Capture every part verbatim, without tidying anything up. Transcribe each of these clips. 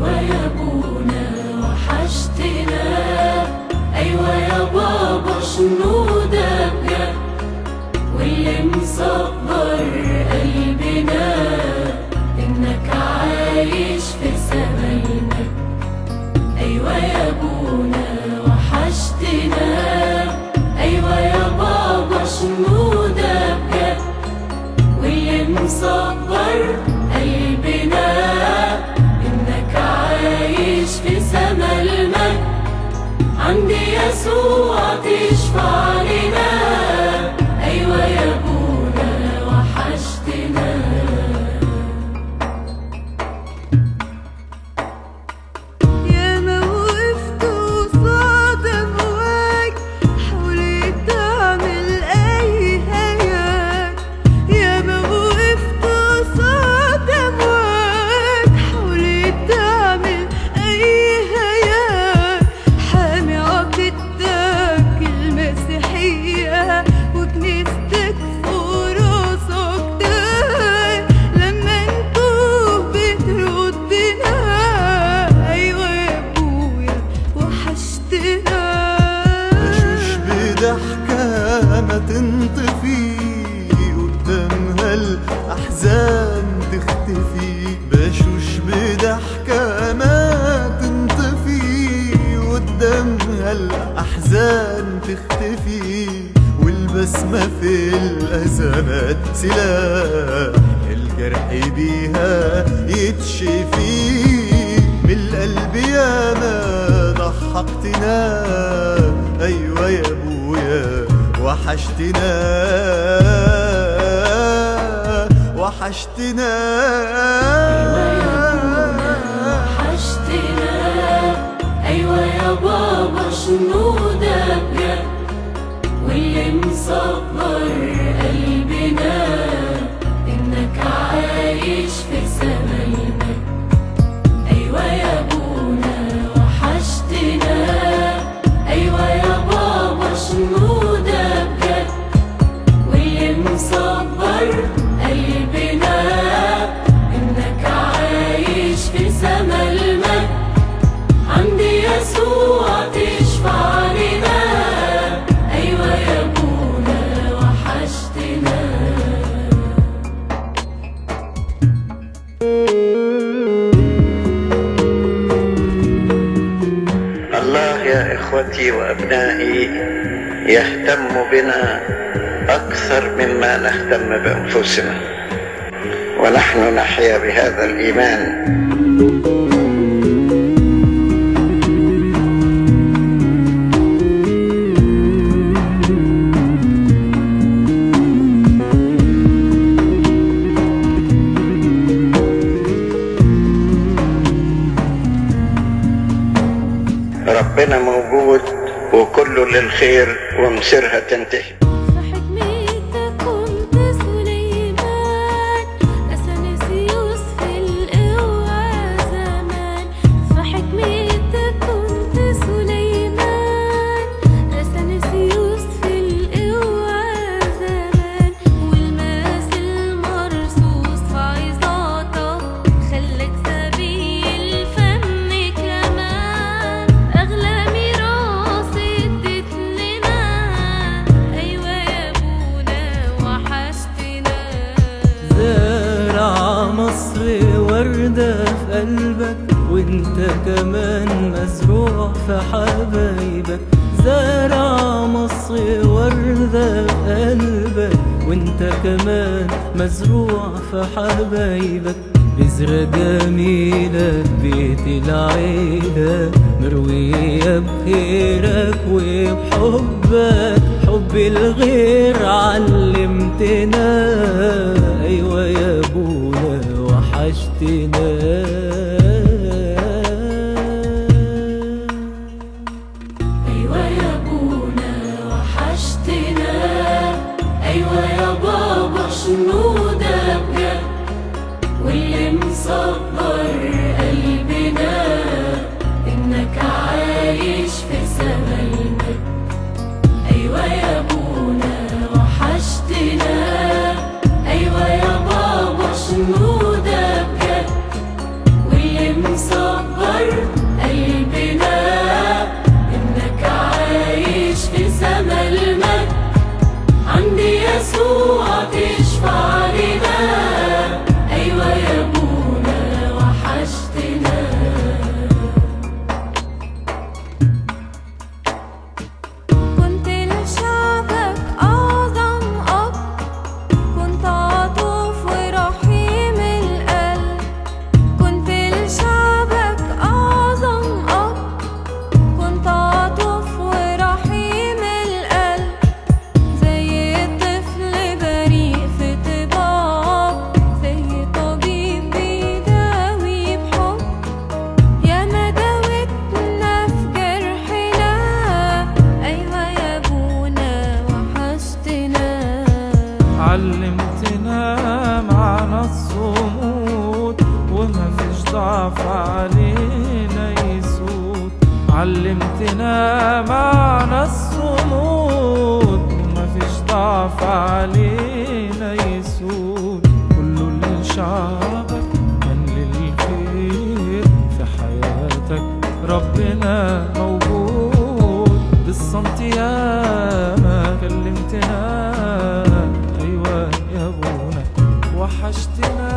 أيوة يا بونا وحشتنا، أيوة يا بابا شنو ده بجد، واللي مصبر قلبنا إنك عايش في سماينا. أيوة يا بونا وحشتنا، أيوة يا بابا شنو ده بجد، واللي مصبر قلبنا إنك عايش في سما المجد. عندي يسوع تشفع لنا، أيوة يا بونا وحشتنا. ضحكة ما تنطفي قدامها الأحزان تختفي، بشوش بضحكة ما تنطفي قدامها الأحزان تختفي، والبسمة في الأزمات سلاح الجرح بيها يتشفي. من القلب ياما ضحكتنا، أيوة يا بويا وحشتنا وحشتنا. أيوة يا بونا وحشتنا، أيوة يا بابا شنو ده بجد، واللي مصبر قلبنا إنك عايش في سماينا. أيوة يا بونا وحشتنا، أيوة يا بابا شنو ده بجد، واللي مصبر قلبنا إنك عايش في سما المجد. عندي يسوع تشفع لنا، أيوة يا بونا وحشتنا. الله يا إخوتي وأبنائي يهتم بنا أكثر مما نهتم بأنفسنا، ونحن نحيا بهذا الإيمان. ربنا موجود وكله للخير ومصيرها تنتهي. وردة في قلبك وانت كمان مزروع في حبايبك، زارع مصر وردة في قلبك وانت كمان مزروع في حبايبك. بذرة جميلة ببيت العيلة مروية بخيرك وبحبك، حب الغير علمتنا. أيوة يا بونا وحشتنا. أيوة يا بونا وحشتنا، أيوة يا بابا شنو ده بجد، واللي مصبر قلبنا إنك عايش في سماينا. أيوة يا بونا وحشتنا، أيوة يا بابا شنو ده بجد، واللي علينا يسود، علمتنا معنى الصمود، ومفيش ضعف علينا يسود. كله لشعبك من للخير في حياتك ربنا موجود. بالصمت ياما كلمتنا، أيوة يا أبونا وحشتنا.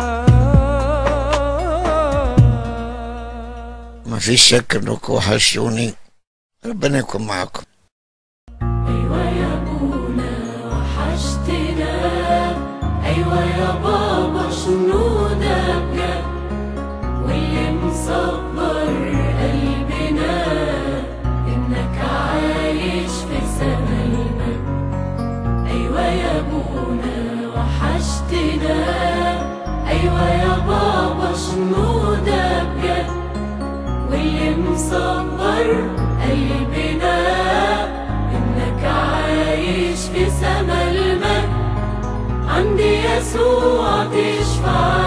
مفيش شك انكم وحشتوني، ربنا يكون معاكم. أيوة يا أبونا وحشتنا، أيوة يا بابا شنو ده بجد، واللي مصبر قلبنا إنك عايش في سما المجد. أيوة يا أبونا وحشتنا، أيوة يا بابا شنو ده بجد، واللي مصبر قلبنا إنك عايش في سما المجد. عندي يسوع تشفع